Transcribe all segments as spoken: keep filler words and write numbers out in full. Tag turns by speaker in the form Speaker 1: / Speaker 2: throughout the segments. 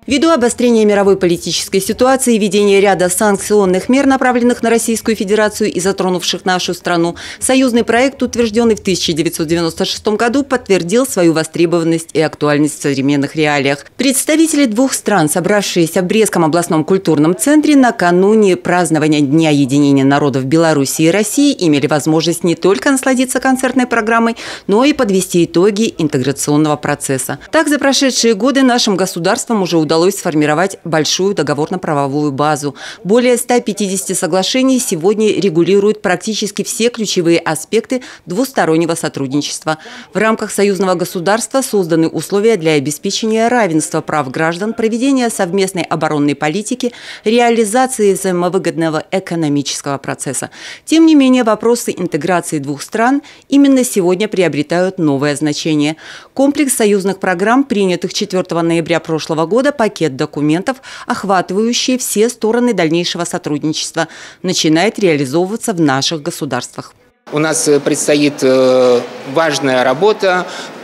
Speaker 1: Ввиду обострения мировой политической ситуации и введения ряда санкционных мер, направленных на Российскую Федерацию и затронувших нашу страну, союзный проект, утвержденный в тысяча девятьсот девяносто шестом году, подтвердил свою востребованность и актуальность в современных реалиях. Представители двух стран, собравшиеся в Брестском областном культурном центре накануне празднования Дня единения народов Беларуси и России, имели возможность не только насладиться концертной программой, но и подвести итоги интеграционного процесса. Так, за прошедшие годы нашим государствам уже удалось удалось сформировать большую договорно-правовую базу. Более ста пятидесяти соглашений сегодня регулируют практически все ключевые аспекты двустороннего сотрудничества. В рамках союзного государства созданы условия для обеспечения равенства прав граждан, проведения совместной оборонной политики, реализации взаимовыгодного экономического процесса. Тем не менее, вопросы интеграции двух стран именно сегодня приобретают новое значение. Комплекс союзных программ, принятых четвёртого ноября прошлого года, пакет документов, охватывающий все стороны дальнейшего сотрудничества, начинает реализовываться в наших государствах.
Speaker 2: У нас предстоит важная работа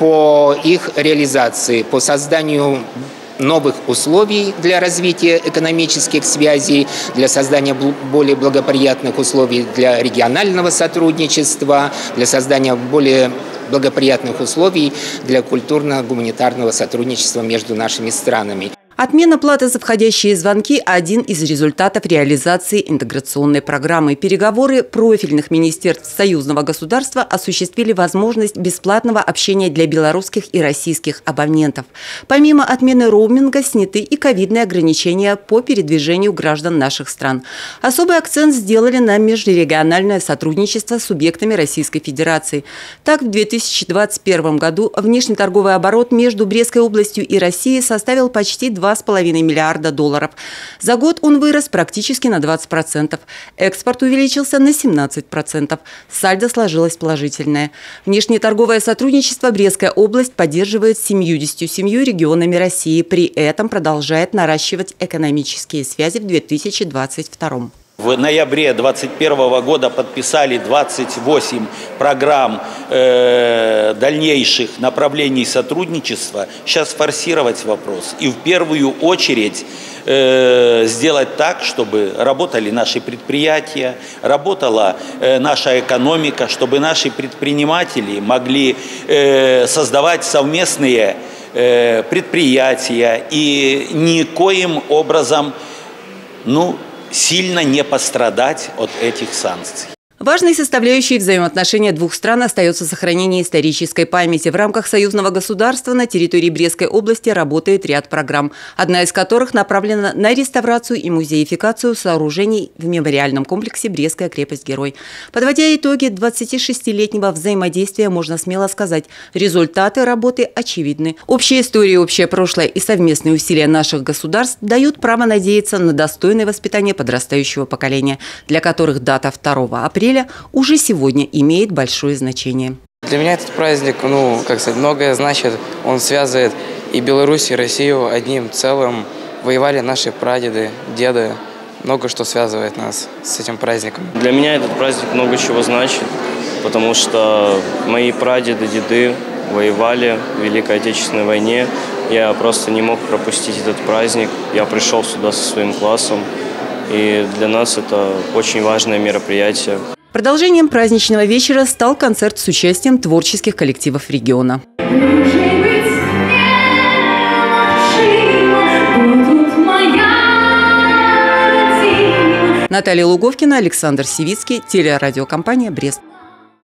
Speaker 2: по их реализации, по созданию новых условий для развития экономических связей, для создания более благоприятных условий для регионального сотрудничества, для создания более благоприятных условий для культурно-гуманитарного сотрудничества между нашими странами.
Speaker 1: Отмена платы за входящие звонки – один из результатов реализации интеграционной программы. Переговоры профильных министерств союзного государства осуществили возможность бесплатного общения для белорусских и российских абонентов. Помимо отмены роуминга, сняты и ковидные ограничения по передвижению граждан наших стран. Особый акцент сделали на межрегиональное сотрудничество с субъектами Российской Федерации. Так, в две тысячи двадцать первом году внешнеторговый оборот между Брестской областью и Россией составил почти два с половиной миллиарда долларов. За год он вырос практически на двадцать процентов. Экспорт увеличился на семнадцать процентов. Сальдо сложилось положительное. Внешнеторговое сотрудничество Брестская область поддерживает с семьюдесятью семью регионами России. При этом продолжает наращивать экономические связи в две тысячи двадцать втором.
Speaker 3: В ноябре две тысячи двадцать первого года подписали двадцать восемь программ э, дальнейших направлений сотрудничества. Сейчас форсировать вопрос и в первую очередь э, сделать так, чтобы работали наши предприятия, работала э, наша экономика, чтобы наши предприниматели могли э, создавать совместные э, предприятия и никоим образом, ну, сильно не пострадать от этих санкций.
Speaker 1: Важной составляющей взаимоотношения двух стран остается сохранение исторической памяти. В рамках союзного государства на территории Брестской области работает ряд программ, одна из которых направлена на реставрацию и музеификацию сооружений в мемориальном комплексе «Брестская крепость-герой». Подводя итоги двадцатишестилетнего взаимодействия, можно смело сказать, результаты работы очевидны. Общая история, общее прошлое и совместные усилия наших государств дают право надеяться на достойное воспитание подрастающего поколения, для которых дата второго апреля уже сегодня имеет большое значение.
Speaker 4: Для меня этот праздник, ну, как сказать, многое значит. Он связывает и Беларусь, и Россию одним целым. Воевали наши прадеды, деды. Много что связывает нас с этим праздником.
Speaker 5: Для меня этот праздник много чего значит, потому что мои прадеды, деды воевали в Великой Отечественной войне. Я просто не мог пропустить этот праздник. Я пришел сюда со своим классом, и для нас это очень важное мероприятие.
Speaker 1: Продолжением праздничного вечера стал концерт с участием творческих коллективов региона. Наталья Луговкина, Александр Сивицкий, телерадиокомпания «Брест».